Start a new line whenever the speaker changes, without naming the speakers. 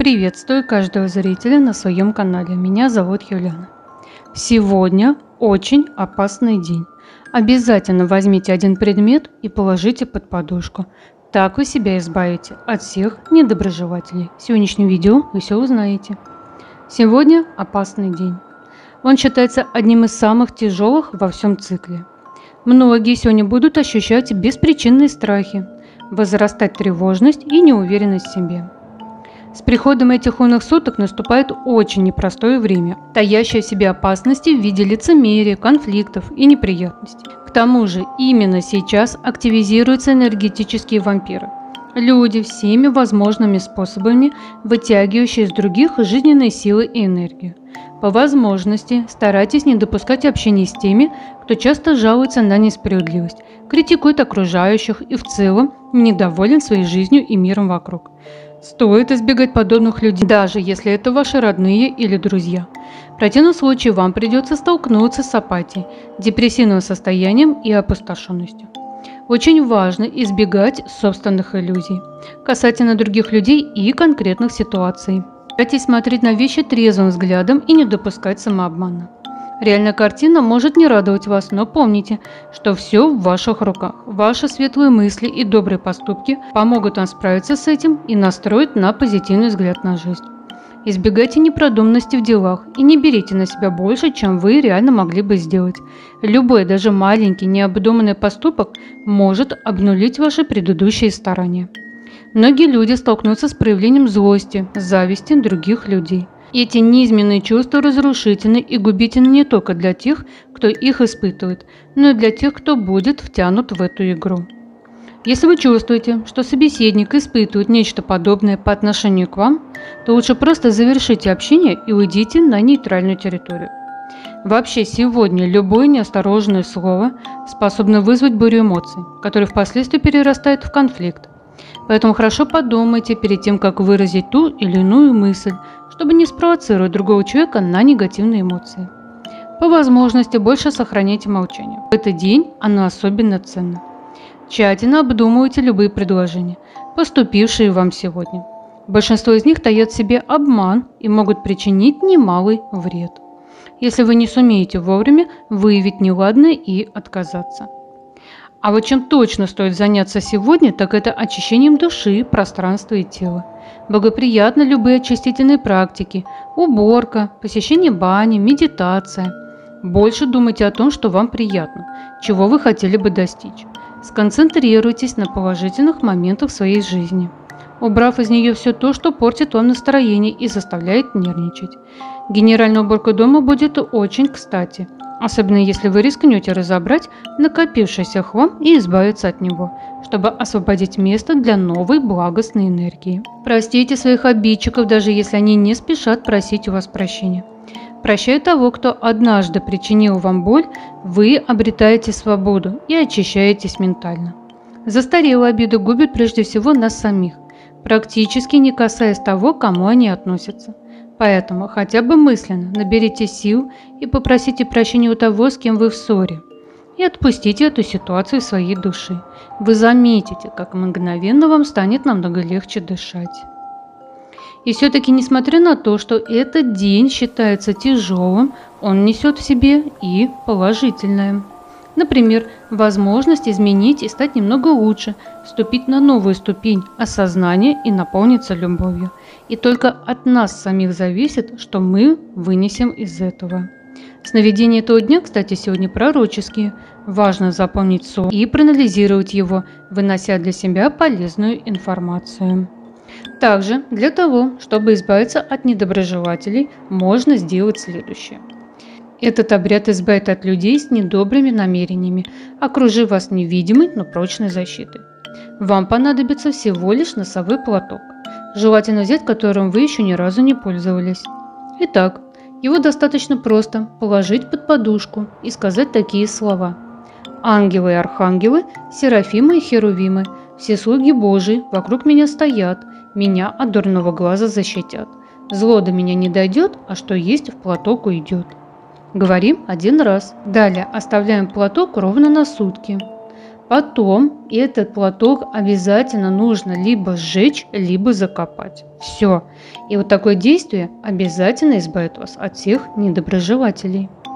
Приветствую каждого зрителя на своем канале. Меня зовут Юлиана. Сегодня очень опасный день. Обязательно возьмите один предмет и положите под подушку. Так вы себя избавите от всех недоброжелателей. В сегодняшнем видео вы все узнаете. Сегодня опасный день. Он считается одним из самых тяжелых во всем цикле. Многие сегодня будут ощущать беспричинные страхи, возрастать тревожность и неуверенность в себе. С приходом этих лунных суток наступает очень непростое время, таящее в себе опасности в виде лицемерия, конфликтов и неприятностей. К тому же именно сейчас активизируются энергетические вампиры. Люди всеми возможными способами, вытягивающие из других жизненные силы и энергию. По возможности старайтесь не допускать общения с теми, кто часто жалуется на несправедливость, критикует окружающих и в целом недоволен своей жизнью и миром вокруг. Стоит избегать подобных людей, даже если это ваши родные или друзья. В противном случае вам придется столкнуться с апатией, депрессивным состоянием и опустошенностью. Очень важно избегать собственных иллюзий касательно других людей и конкретных ситуаций. Старайтесь смотреть на вещи трезвым взглядом и не допускать самообмана. Реальная картина может не радовать вас, но помните, что все в ваших руках. Ваши светлые мысли и добрые поступки помогут вам справиться с этим и настроить на позитивный взгляд на жизнь. Избегайте непродуманности в делах и не берите на себя больше, чем вы реально могли бы сделать. Любой, даже маленький, необдуманный поступок может обнулить ваши предыдущие старания. Многие люди столкнутся с проявлением злости, зависти других людей. Эти низменные чувства разрушительны и губительны не только для тех, кто их испытывает, но и для тех, кто будет втянут в эту игру. Если вы чувствуете, что собеседник испытывает нечто подобное по отношению к вам, то лучше просто завершите общение и уйдите на нейтральную территорию. Вообще сегодня любое неосторожное слово способно вызвать бурю эмоций, которая впоследствии перерастает в конфликт. Поэтому хорошо подумайте перед тем, как выразить ту или иную мысль, чтобы не спровоцировать другого человека на негативные эмоции. По возможности больше сохраняйте молчание. В этот день оно особенно ценно. Тщательно обдумывайте любые предложения, поступившие вам сегодня. Большинство из них таят в себе обман и могут причинить немалый вред, если вы не сумеете вовремя выявить неладное и отказаться. А вот чем точно стоит заняться сегодня, так это очищением души, пространства и тела. Благоприятны любые очистительные практики, уборка, посещение бани, медитация. Больше думайте о том, что вам приятно, чего вы хотели бы достичь. Сконцентрируйтесь на положительных моментах своей жизни, убрав из нее все то, что портит вам настроение и заставляет нервничать. Генеральная уборка дома будет очень кстати, особенно если вы рискнете разобрать накопившийся хлам и избавиться от него, чтобы освободить место для новой благостной энергии. Простите своих обидчиков, даже если они не спешат просить у вас прощения. Прощая того, кто однажды причинил вам боль, вы обретаете свободу и очищаетесь ментально. Застарелые обиды губят прежде всего нас самих, практически не касаясь того, к кому они относятся. Поэтому хотя бы мысленно наберите сил и попросите прощения у того, с кем вы в ссоре. И отпустите эту ситуацию своей души. Вы заметите, как мгновенно вам станет намного легче дышать. И все-таки, несмотря на то, что этот день считается тяжелым, он несет в себе и положительное. Например, возможность изменить и стать немного лучше, вступить на новую ступень осознания и наполниться любовью. И только от нас самих зависит, что мы вынесем из этого. Сновидения этого дня, кстати, сегодня пророческие. Важно запомнить сон и проанализировать его, вынося для себя полезную информацию. Также для того, чтобы избавиться от недоброжелателей, можно сделать следующее. Этот обряд избавит от людей с недобрыми намерениями, окружив вас невидимой, но прочной защитой. Вам понадобится всего лишь носовой платок, желательно взять, которым вы еще ни разу не пользовались. Итак, его достаточно просто положить под подушку и сказать такие слова: «Ангелы и архангелы, серафимы и херувимы, все слуги Божии вокруг меня стоят, меня от дурного глаза защитят. Зло до меня не дойдет, а что есть в платок уйдет». Говорим один раз. Далее оставляем платок ровно на сутки. Потом этот платок обязательно нужно либо сжечь, либо закопать. Все. И вот такое действие обязательно избавит вас от всех недоброжелателей.